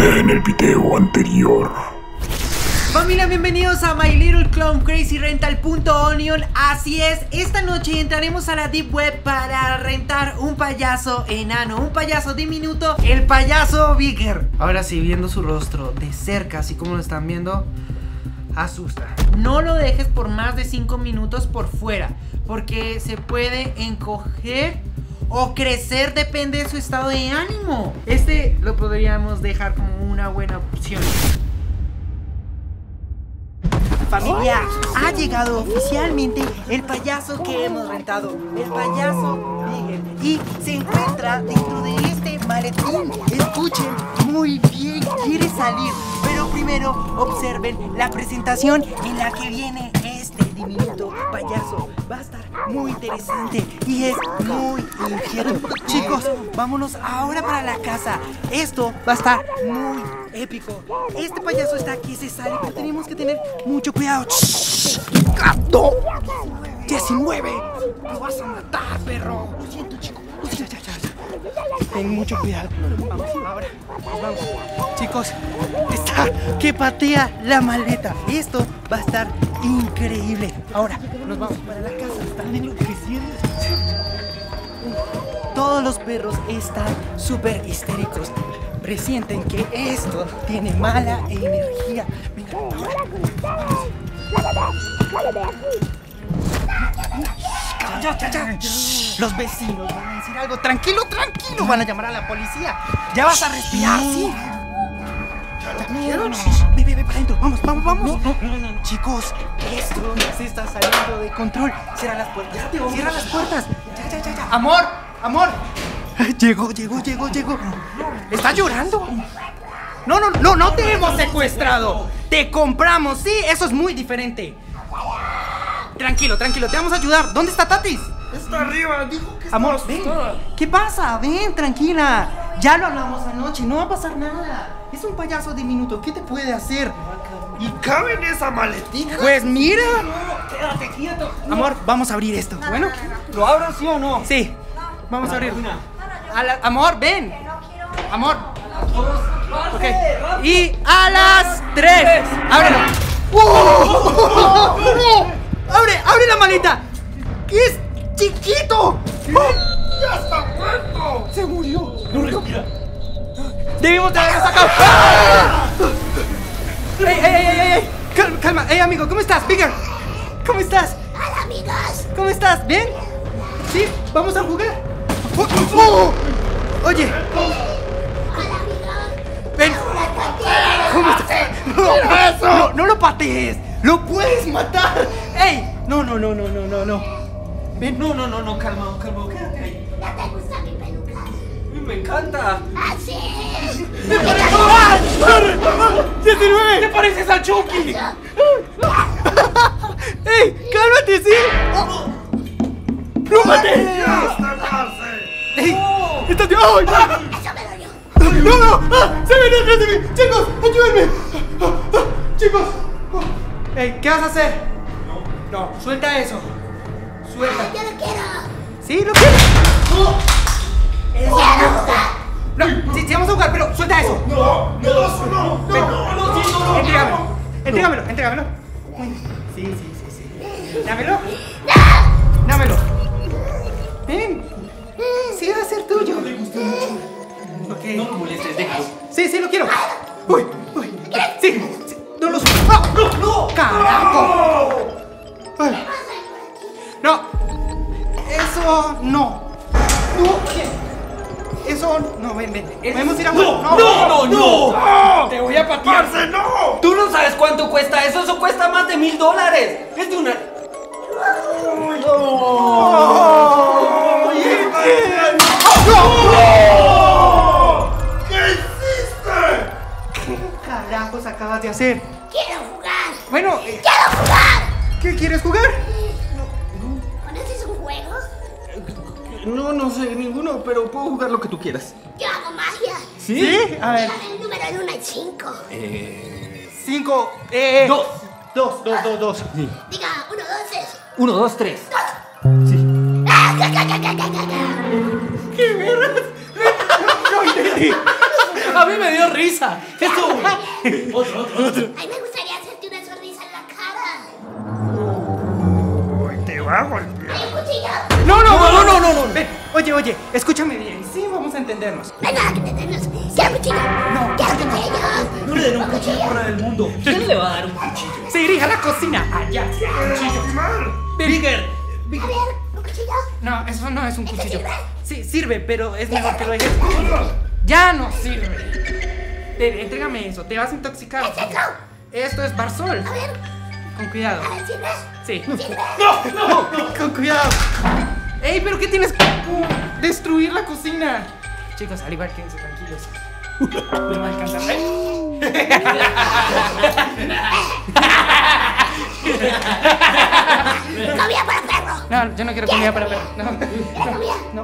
conté en el video anterior. Familia, bienvenidos a My Little Clown Crazy Rental.onion. Así es, esta noche entraremos a la Deep Web para rentar un payaso enano, un payaso diminuto, el payaso Bigger. Ahora sí, viendo su rostro de cerca, así como lo están viendo, asusta. No lo dejes por más de 5 minutos por fuera, porque se puede encoger o crecer, depende de su estado de ánimo. Este lo podríamos dejar como una buena opción. Familia, ha llegado oficialmente el payaso que hemos rentado, el payaso Bigger, y se encuentra dentro de este maletín. Escuchen muy bien, quiere salir, pero primero observen la presentación en la que viene este diminuto payaso. Va a estar muy interesante y es muy inquieto. Chicos, vámonos ahora para la casa. Esto va a estar muy épico. Este payaso está aquí, se sale, pero tenemos que tener mucho cuidado. ¡Gato! 19. Lo vas a matar, perro. Lo siento, chico. Ten mucho cuidado. Vamos, ahora. Vamos. Chicos, está que patea la maleta. Esto va a estar increíble. Ahora, nos vamos para la casa. Están enloqueciendo. Todos los perros están súper histéricos. Presienten que esto tiene mala energía. Venga, ahora. Ya. Los vecinos van a decir algo. Tranquilo. Van a llamar a la policía. Ya vas a respirar, ¿sí? Ve para adentro. Vamos. No. Chicos, esto se está saliendo de control. Cierra las puertas. Ya. Amor. Llegó. ¿Estás llorando? No te hemos secuestrado. Te compramos, sí, eso es muy diferente. Tranquilo, te vamos a ayudar. ¿Dónde está Tatis? Está arriba, dijo que amor, está ven. asustada. ¿Qué pasa? Ven, tranquila. Ya lo hablamos anoche, no va a pasar nada. Es un payaso diminuto, ¿qué te puede hacer? ¿Y cabe en esa maletita? Pues mira. No, quédate quieto. Amor, vamos a abrir esto. Bueno, ¿Lo abro sí o no? sí. Vamos a abrir. Amor, ven. Amor. Ok. Y a las 3. Ábrelo. ¡Abre la maleta! ¡Que es chiquito! ¡Ya está muerto! ¡Se murió! No respira. ¡Debimos de haberlo sacado! ¡Ey! Calma, amigo, ¿cómo estás? Bigger, ¿cómo estás? Hola, amigos. ¿Cómo estás? ¿Bien? ¿Sí? ¿Vamos a jugar? Oye, Hola, amigos. ven. ¿Cómo estás? No lo patees. ¡Lo puedes matar! ¡Ey! No. Ven, no, calma, quédate ahí. ¿Ya te gusta mi peluca? Me encanta. ¡Así! ¡Ah! ¡19! ¿Te pareces a Chucky? ¡Ey! ¡Cálmate, sí! ¡Plúmate! ¡Ya está en cárcel! ¡Ey! ¡Estás bien! ¡Ay! ¡Eso me dolió! ¡No! ¡Ah! ¡Se viene atrás de mí! ¡Chicos! ¡Ayúdenme! ¡Chicos! ¡Ey! ¿Qué vas a hacer? No, suelta eso. Suelta. ¡Yo lo quiero! ¿Sí? ¿Lo quieres? ¡Quiero jugar! No, sí, vamos a jugar, pero suelta eso. No. Entrégamelo. Sí. Dámelo. Ven. Sí, va a ser tuyo. Ok. No me molestes, déjalo. Sí, lo quiero. Uy. Sí. No lo suelto. ¡No! ¡Carajo! Ay. No. Eso no. Eso no, ven. Podemos ir a No. Te voy a patear. ¡Parce, no! Tú no sabes cuánto cuesta eso, eso cuesta más de $1000. Es de una... ¿Qué hiciste? ¿Qué carajos acabas de hacer? ¡Quiero jugar! Bueno, ¡Quiero jugar! ¿qué quieres jugar? ¿Conoces un juego? No sé ninguno, pero puedo jugar lo que tú quieras. Yo hago magia. ¿Sí? A ver. Dame el número de 1 al 5. 5. Dos. Sí. Diga, 1, 2, 3. 1, 2, 3. ¿Qué verás? No entendí. A mí me dio risa. Esto. Otro. Ay, me gustaría hacerte una sonrisa en la cara. Uy, te va a golpear. ¡Ay, un cuchillo! No. Ven, oye, escúchame bien. Sí, vamos a entendernos. No hay nada que entendernos. ¡Quiero cuchillo! No, ¡Quiero cuchillo! No le den un cuchillo fuera del mundo. ¿Quién le va a dar un cuchillo? Se dirige a la cocina. Allá. Bigger. A ver, ¿un cuchillo? No, eso no es un ¿Este cuchillo. sirve? Sí, sirve, pero es mejor que lo dejes. Ya no sirve. Ven, entrégame eso. Te vas a intoxicar. ¿Es otro? Esto es Barsol. A ver, Con cuidado. a ver, ¿sirve? Sí. ¿Sirve? Con cuidado. ¡Ey, pero qué tienes que destruir la cocina! Chicos, al igual quédense tranquilos. No va a alcanzar. ¡Comida para perro! No, yo no quiero comida para perro. No. ¡Comida! No.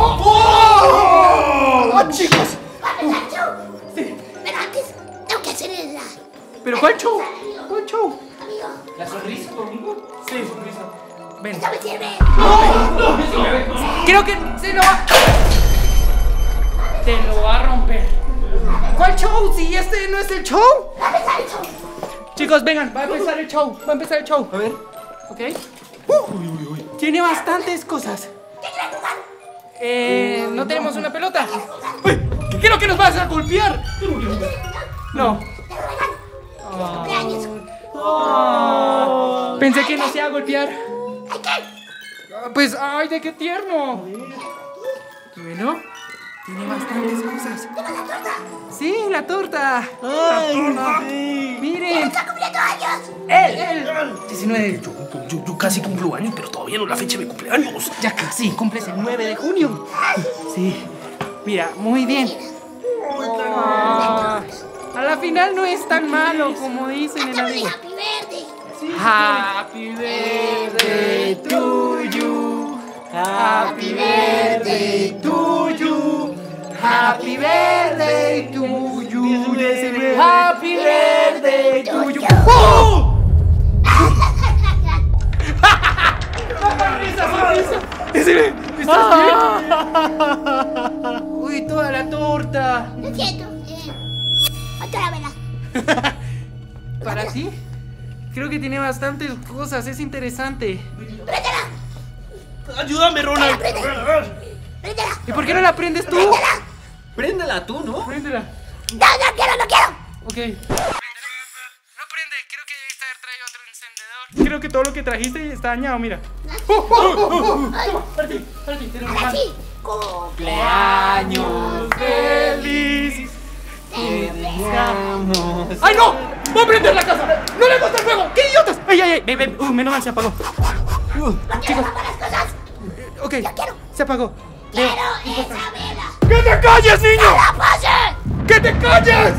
¡Oh, chicos! ¡Va a empezar el show! Sí. Pero antes, tengo que hacer el... ¿Pero cuál show? ¿Cuál show? Amigo, ¿La sonrisa conmigo? Sí, sonrisa. Ven. esto me sirve. Creo que se lo va. Te lo va a romper. ¿Cuál show? Si este no es el show. Va a empezar el show. Chicos, vengan, va a empezar el show. Va a empezar el show. A ver. ¿Ok? Tiene bastantes cosas. ¿Qué quieres jugar? No tenemos una pelota. ¡Uy! Creo que nos vas a golpear. No. Cumpleaños. Pensé que nos iba a golpear. ¿Ay, qué? Pues, ay, de qué tierno. Bueno, tiene bastantes cosas. Sí, la torta. Miren. ¡Está cumpliendo años! Él. 19. Yo casi cumplo años, pero todavía no es la fecha de mi cumpleaños. Ya casi, cumples el 9 de junio. Sí. Mira, muy bien. Ah, a la final no es tan malo como dicen en la ¡Cántame vida. Happy Birthday! Happy birthday to you. Happy birthday to you. Happy birthday to you. Happy birthday to you. ¡Oh! ¿Estás bien? Uy, toda la torta. Lo siento. Otra vela. ¿Para ti? Creo que tiene bastantes cosas, es interesante. ¡Préndela! Ayúdame, Ronald. ¡Préndela! ¿Y por qué no la prendes tú? Préndela tú, ¿no? Préndela. ¡No, no quiero, no quiero! Ok. No prende, creo que debiste haber traído otro encendedor. Creo que todo lo que trajiste está dañado, mira. Toma, para ti, te lo Ahora regalo. sí. Cumpleaños feliz. Te deseamos. ¡Ay, no! ¡Va a prender la casa! ¡No le gusta el fuego! ¡Qué idiotas! ¡Ay! Ven! Menos mal se apagó. Chicos. Ok, se apagó. ¡Quiero esa vela! ¡Que te calles, niño! ¡La pase! ¡Que te calles!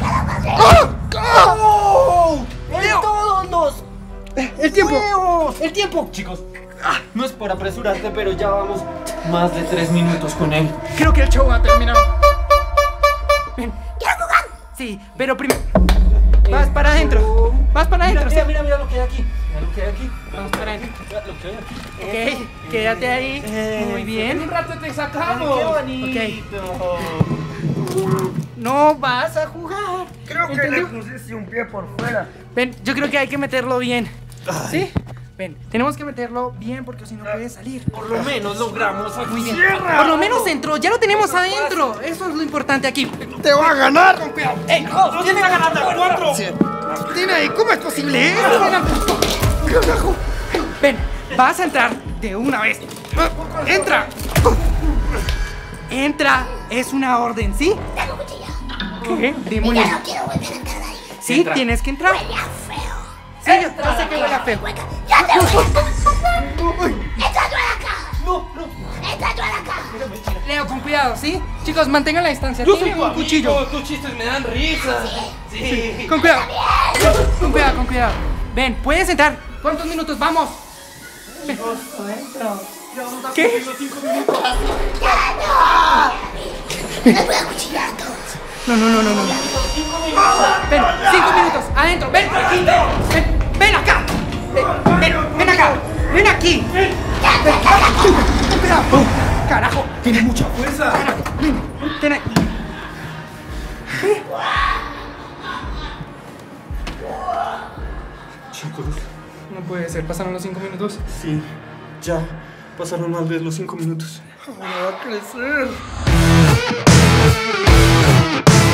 El tiempo. El tiempo. Chicos, no es por apresurarte, pero ya vamos más de 3 minutos con él. Creo que el show ha terminado. Ven. ¡Quiero jugar! Sí, pero primero. Vas para adentro. Vas para adentro. Mira lo que hay aquí. Mira lo que hay aquí. Vamos para adentro. Mira lo que hay aquí. Ok, quédate ahí. Muy bien. Un rato te sacamos. Qué bonito. No vas a jugar. Creo que le pusiste un pie por fuera. Ven, yo creo que hay que meterlo bien. ¿Sí? Ven, tenemos que meterlo bien porque si no puede salir. Por lo menos logramos. Muy bien. Por lo menos entró, ya lo tenemos adentro. Eso es lo importante aquí. ¡Te va a ganar! ¡Ey, no! ¡Tiene que ganar de 4! Tina, ¿y cómo es posible? Ven, vas a entrar de una vez. ¡Entra! Entra, es una orden, ¿sí? Tengo cuchillo. ¿Qué? Ya Demonios. no quiero volver a entrar ahí. Sí, Entra. tienes que entrar. Huele a feo. Sí, yo sé que huele a feo. ¡Ya te voy! ¡Entra tú a la caja! No. ¡Entra tú a la caja! Leo, con cuidado, ¿sí? Chicos, mantengan la distancia. Yo soy Tiene tu un cuchillo. amigo, tus chistes me dan risa. Sí. Con cuidado. Con cuidado. Ven, puedes entrar. ¿Cuántos minutos? ¡Vamos! ¿Qué? ¡Les voy a cuchillar a todos! No. Ven, 5 minutos. Adentro. Ven. Ven acá. Ven acá. Ven aquí. Carajo. Tiene mucha fuerza. Ven ahí. chicos. No puede ser, pasaron los 5 minutos. Sí, ya pasaron más de los 5 minutos. Ahora va a crecer.